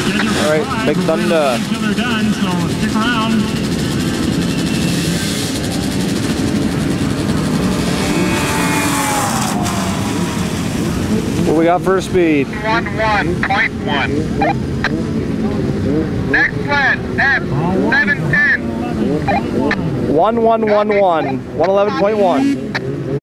All right, big thunder. Until they're done, so stick around. What we got for speed? 11.1. Next sled, F710. 1111. 111.1.